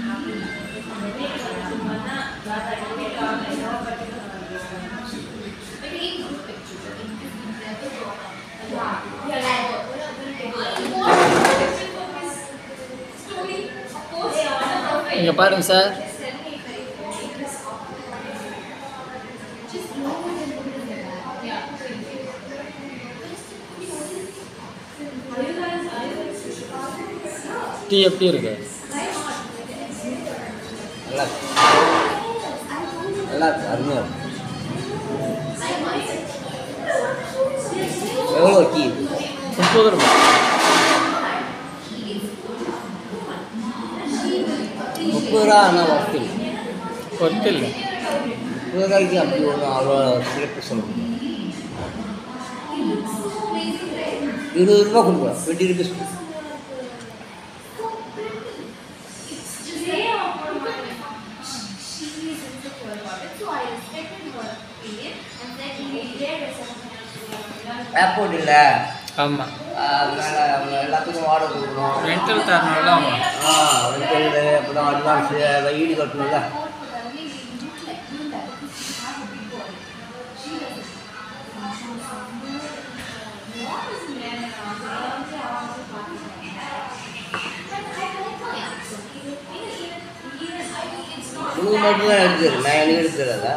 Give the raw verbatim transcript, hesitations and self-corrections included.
இங்க பாருங்க sir. Tea எப்படி இருக்கு? நல்லா நல்லா இருக்கு, அருமையாக இருக்கு. எவ்வளோ டீ? முப்பது ரூபாய். முப்பது ரூபா ஆனால் ஒர்த்து இல்லை. ஒர்த்து இல்லை. முப்பது ரூபாய்க்கு அப்படி ஒன்றும் அவ்வளோ சிறப்பு சொல்ல முடியாது. இருபது ரூபா கொடுக்குறோம், டுவெண்ட்டி ருபீஸ் கொடுக்குறோம். ஏர்போர்ட் இல்லை. ஆமாம். அதனால் அவங்க எல்லாத்துக்கும் வாடகை கொடுக்கணும். ரெண்டல் தரணும்ல அவங்க. ஆ ரெண்டல் அப்புறம் அட்வான்ஸு ஈடு கட்டணும்ல. உங்களுக்கு மட்டும்தான் எடுத்துரு, நான் எனக்கு எடுத்துறதா?